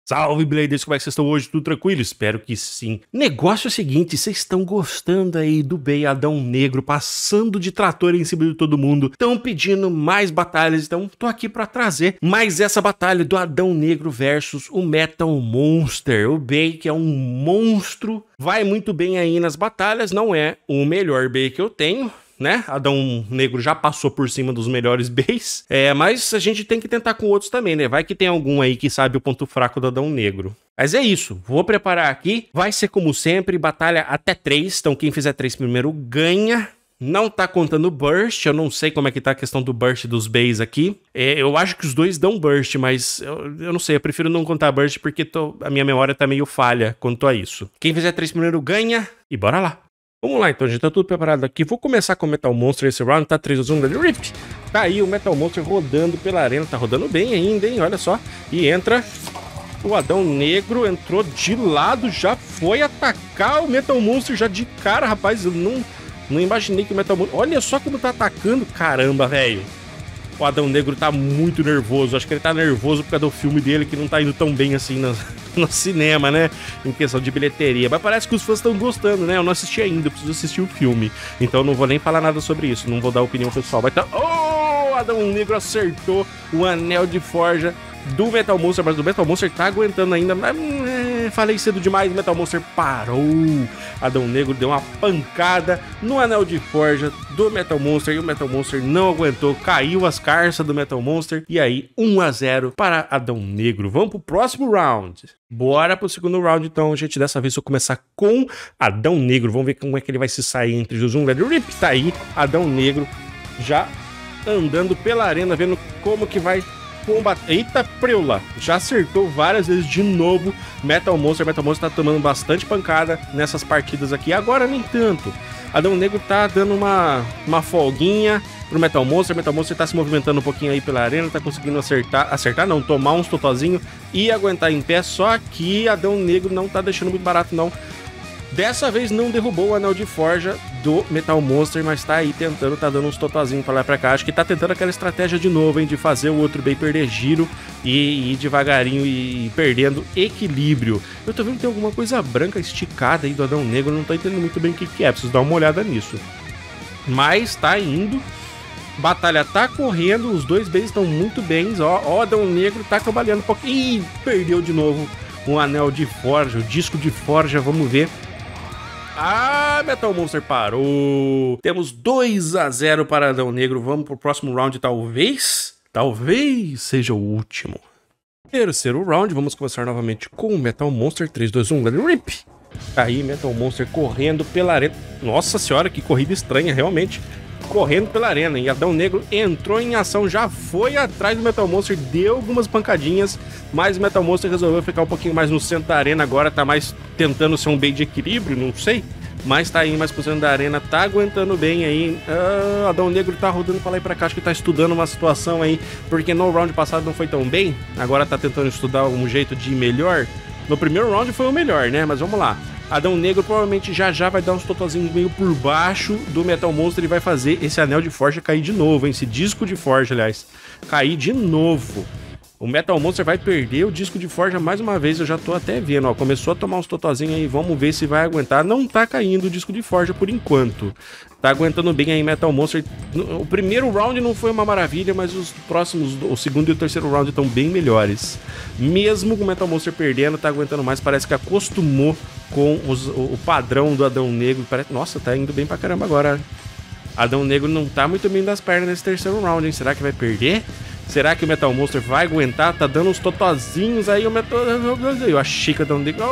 Salve, Bladers, como é que vocês estão hoje? Tudo tranquilo? Espero que sim. Negócio é o seguinte, vocês estão gostando aí do Bey Adão Negro passando de trator em cima de todo mundo, estão pedindo mais batalhas, então tô aqui pra trazer mais essa batalha do Adão Negro versus o Metal Monster. O Bey, que é um monstro, vai muito bem aí nas batalhas, não é o melhor Bey que eu tenho, né? Adão Negro já passou por cima dos melhores Beys. Mas a gente tem que tentar com outros também, né? Vai que tem algum aí que sabe o ponto fraco do Adão Negro. Mas é isso, vou preparar aqui. Vai ser como sempre, batalha até 3. Então quem fizer 3 primeiro ganha. Não tá contando burst, eu não sei como é que tá a questão do burst dos Beys aqui. Eu acho que os dois dão burst, mas eu não sei, eu prefiro não contar burst porque a minha memória tá meio falha quanto a isso. Quem fizer 3 primeiro ganha e bora lá. Vamos lá, então, gente, tá tudo preparado aqui. Vou começar com o Metal Monster esse round, tá 3, 2, 1, RIP! Tá aí o Metal Monster rodando pela arena, tá rodando bem ainda, hein, olha só. E entra o Adão Negro, entrou de lado, já foi atacar o Metal Monster já de cara, rapaz. Eu não imaginei que o Metal Monster... Olha só como tá atacando, caramba, velho. O Adão Negro tá muito nervoso, acho que ele tá nervoso por causa do filme dele, que não tá indo tão bem assim no cinema, né? Em questão de bilheteria. Mas parece que os fãs estão gostando, né? Eu não assisti ainda, eu preciso assistir o filme. Então eu não vou nem falar nada sobre isso, não vou dar opinião pessoal. Mas tá... Oh! O Adão Negro acertou o anel de forja do Metal Monster, mas o Metal Monster tá aguentando ainda. Mas, falei cedo demais, o Metal Monster parou. Adão Negro deu uma pancada no anel de forja do Metal Monster e o Metal Monster não aguentou, caiu as carças do Metal Monster. E aí, 1-0 para Adão Negro. Vamos pro próximo round. Bora pro segundo round, então, gente. Dessa vez eu vou começar com Adão Negro. Vamos ver como é que ele vai se sair entre os Rip. Tá aí, Adão Negro já andando pela arena, vendo como que vai combater. Eita, preula! Já acertou várias vezes de novo Metal Monster. Metal Monster tá tomando bastante pancada nessas partidas aqui. Agora nem tanto. Adão Negro tá dando uma folguinha pro Metal Monster. Metal Monster tá se movimentando um pouquinho aí pela arena, tá conseguindo acertar não, tomar uns totozinhos e aguentar em pé. Só que Adão Negro não tá deixando muito barato, não. Dessa vez não derrubou o anel de forja do Metal Monster, mas tá aí tentando, tá dando uns totozinhos pra lá e pra cá. Acho que tá tentando aquela estratégia de novo, hein, de fazer o outro Bey perder giro e ir devagarinho e perdendo equilíbrio. Eu tô vendo que tem alguma coisa branca esticada aí do Adão Negro, não tô entendendo muito bem o que é, preciso dar uma olhada nisso. Mas tá indo, batalha tá correndo, os dois Beys estão muito bem, ó, Adão Negro tá trabalhando um pouquinho. Ih, perdeu de novo o anel de forja, o disco de forja, vamos ver. Ah, Metal Monster parou. Temos 2-0 para Adão Negro. Vamos pro próximo round, talvez seja o último. Terceiro round, vamos começar novamente com o Metal Monster. 3, 2, 1, RIP. Tá aí, Metal Monster correndo pela arena. Nossa senhora, que corrida estranha, realmente. Correndo pela arena, e Adão Negro entrou em ação, já foi atrás do Metal Monster, deu algumas pancadinhas, mas o Metal Monster resolveu ficar um pouquinho mais no centro da arena, agora tá mais tentando ser um Bey de equilíbrio, não sei, mas tá aí mais pro centro da arena, tá aguentando bem aí. Adão Negro tá rodando pra lá e pra cá, acho que tá estudando uma situação aí, porque no round passado não foi tão bem, agora tá tentando estudar algum jeito de ir melhor. No primeiro round foi o melhor, né, mas vamos lá. Adão Negro provavelmente já vai dar uns totozinhos meio por baixo do Metal Monster e vai fazer esse anel de forja cair de novo, hein? Esse disco de forja, aliás, cair de novo. O Metal Monster vai perder o disco de forja mais uma vez, eu já tô até vendo, ó. Começou a tomar uns totozinhos aí, vamos ver se vai aguentar. Não tá caindo o disco de forja por enquanto. Tá aguentando bem aí Metal Monster. O primeiro round não foi uma maravilha, mas os próximos, o segundo e o terceiro round estão bem melhores. Mesmo com o Metal Monster perdendo, tá aguentando mais, parece que acostumou com o padrão do Adão Negro. Nossa, tá indo bem pra caramba agora. Adão Negro não tá muito bem das pernas nesse terceiro round, hein? Será que vai perder? Será que o Metal Monster vai aguentar? Tá dando uns totozinhos aí, o Metal... Eu achei que o Adão Negro...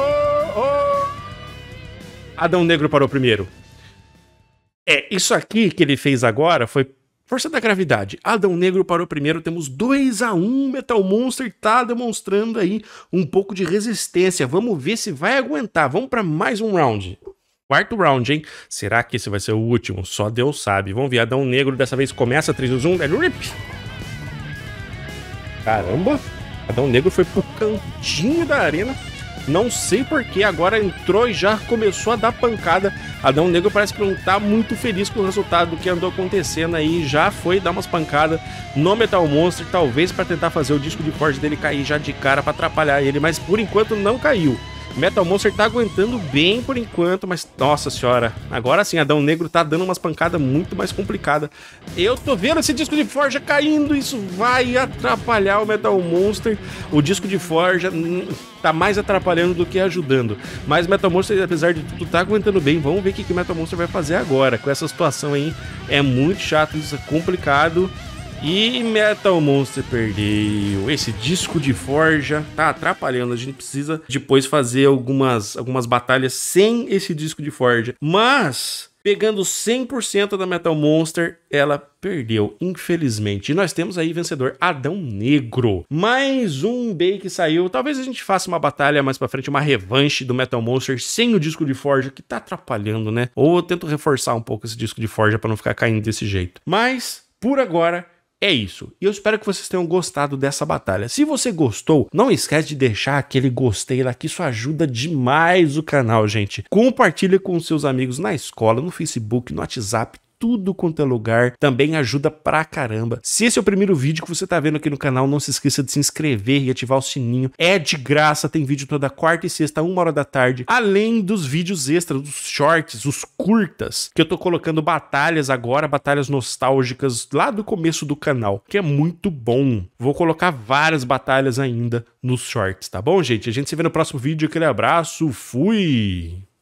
Adão Negro parou primeiro. Isso aqui que ele fez agora foi força da gravidade. Adão Negro parou primeiro, temos 2-1. Metal Monster tá demonstrando aí um pouco de resistência. Vamos ver se vai aguentar. Vamos para mais um round. Quarto round, hein? Será que esse vai ser o último? Só Deus sabe. Vamos ver, Adão Negro dessa vez começa, 3, 2, 1, RIP. Caramba, Adão Negro foi pro cantinho da arena. Não sei porquê, agora entrou e já começou a dar pancada. Adão Negro parece que não tá muito feliz com o resultado do que andou acontecendo aí. Já foi dar umas pancadas no Metal Monster, talvez para tentar fazer o disco de Forge dele cair já de cara para atrapalhar ele, mas por enquanto não caiu. Metal Monster tá aguentando bem por enquanto, mas nossa senhora, agora sim, Adão Negro tá dando umas pancadas muito mais complicadas. Eu tô vendo esse disco de Forja caindo, isso vai atrapalhar o Metal Monster. O disco de Forja tá mais atrapalhando do que ajudando. Mas Metal Monster, apesar de tudo, tá aguentando bem. Vamos ver o que o Metal Monster vai fazer agora. Com essa situação aí, é muito chato, isso é complicado. E Metal Monster perdeu. Esse disco de Forja tá atrapalhando. A gente precisa depois fazer algumas batalhas sem esse disco de Forja. Mas, pegando 100% da Metal Monster, ela perdeu, infelizmente. E nós temos aí vencedor Adão Negro. Mais um Bay que saiu. Talvez a gente faça uma batalha mais pra frente, uma revanche do Metal Monster sem o disco de Forja, que tá atrapalhando, né? Ou eu tento reforçar um pouco esse disco de Forja pra não ficar caindo desse jeito. Mas, por agora, é isso, e eu espero que vocês tenham gostado dessa batalha. Se você gostou, não esquece de deixar aquele gostei lá, que isso ajuda demais o canal, gente. Compartilha com seus amigos na escola, no Facebook, no WhatsApp, tudo quanto é lugar, também ajuda pra caramba. Se esse é o primeiro vídeo que você tá vendo aqui no canal, não se esqueça de se inscrever e ativar o sininho. É de graça, tem vídeo toda quarta e sexta, 1h da tarde, além dos vídeos extras, dos shorts, os curtas, que eu tô colocando batalhas agora, batalhas nostálgicas lá do começo do canal, que é muito bom. Vou colocar várias batalhas ainda nos shorts, tá bom, gente? A gente se vê no próximo vídeo, aquele abraço, fui!